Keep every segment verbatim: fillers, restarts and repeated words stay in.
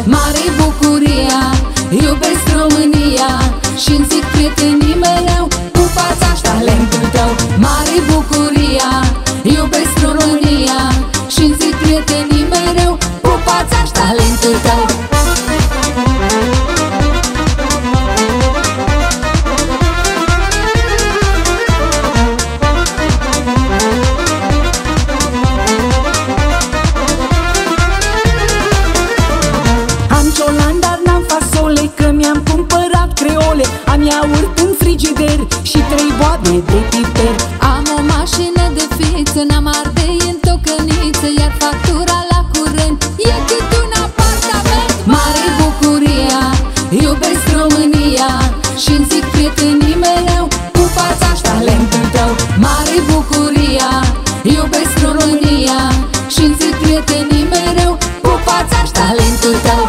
mare-i bucuria, iubesc România și-mi zic prietenii mereu, pupați-aș talentul tău. Mare-i bucuria, iubesc România și-mi zic prietenii mereu, pupați-aș talentul tău. Am iaurt în frigider și trei boabe de piper. Am o mașină de fiță, n-am ardei în tocăniță, iar factura la curent e cât un apartament. Mare-i bucuria, iubesc România și-mi zic prietenii mereu, pupați-aș talentul tău. Mare-i bucuria, iubesc România și-mi zic prietenii mereu, pupați-aș talentul tău.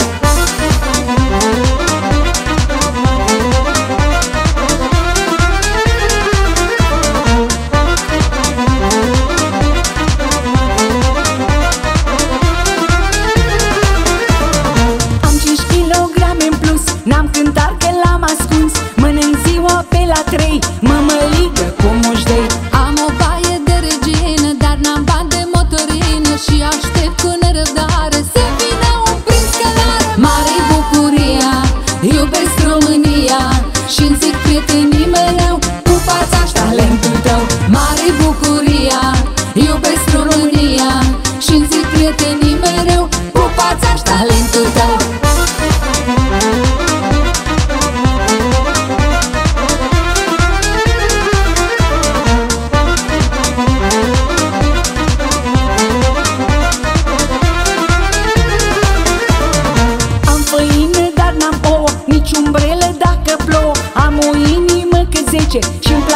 N-am cântat că l-am ascuns, mănânc ziua pe la trei, mămăligă cu mușdei. Am o baie de regină, dar n-am bani de motorină și aștept cu nerăbdare să vină un prinț călare. Mare-i bucuria, iubesc România și-mi zic prietenii mereu, pupați-aș talentul tău. Mare-i bucuria, iubesc România și-mi zic prietenii mereu, pupați-aș talentul tău. Nici umbrelă dacă plouă, am o inimă cât zece și-mi